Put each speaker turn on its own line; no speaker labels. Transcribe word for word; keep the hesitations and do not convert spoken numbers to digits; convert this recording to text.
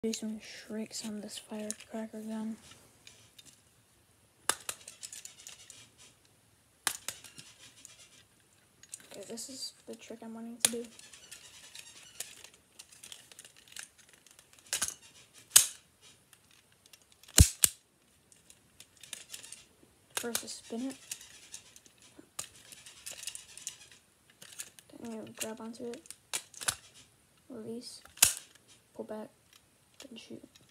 Do some tricks on this firecracker gun. Okay, this is the trick I'm wanting to do. First, is spin it. Then you grab onto it, release, pull back, then shoot.